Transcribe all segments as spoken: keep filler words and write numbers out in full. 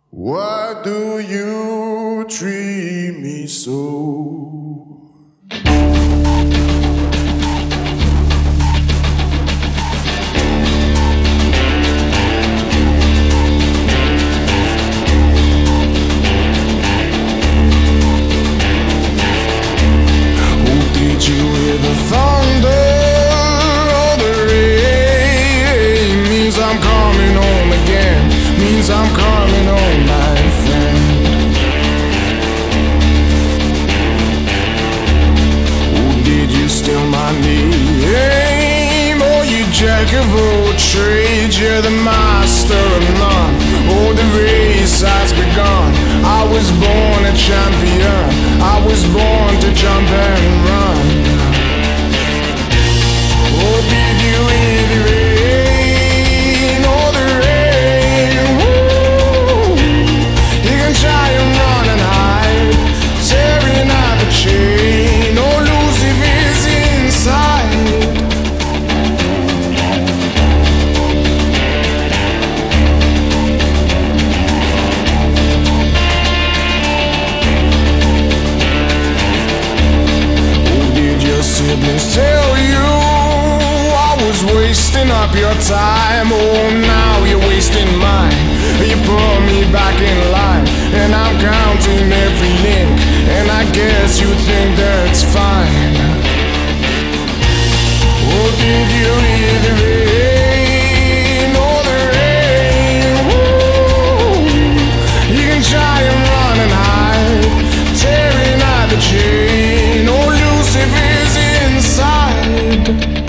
Why do you treat me so? Oh, did you hear the thunder or the rain? Means I'm coming home again. Means I'm coming home, my friend. Oh, did you steal my name? Oh, you jack of all trades, you're the master of none. Oh, the race has begun. I was born a champion. I was born to jump and run. Oh, did you hear the rain? Oh, the rain. Try and run and hide, tearing at the chain. Oh, Lucifer's inside. Oh, did your siblings tell you I was wasting up your time? Oh, now you're wasting mine. You put me back in line, and I'm counting every link, and I guess you think that's fine. Oh, did you hear the rain? Oh, the rain. Woo. You can try and run and hide, tearing at the chain. Oh, Lucifer's inside.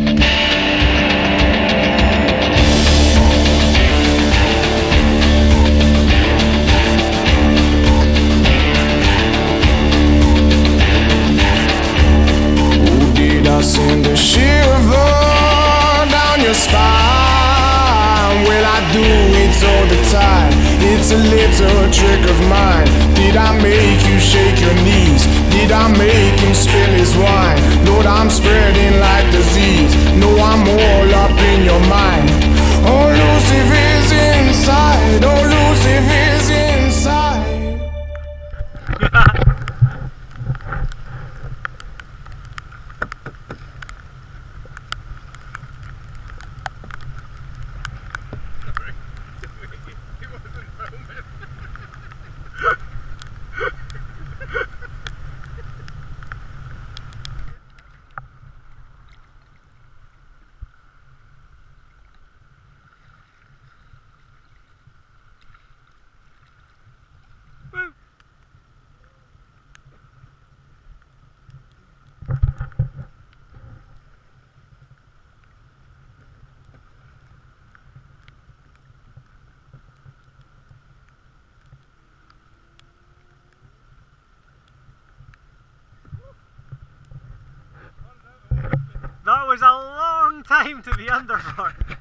Send a shiver down your spine. Well, I do it all the time. It's a little trick of mine. Did I make you shake your knees? Did I make him spill his wine? Lord, I'm spreading like disease. No, I'm all up in your mind. Oh, Lucifer's inside. Oh, Lucifer's inside. That was a long time to be under for.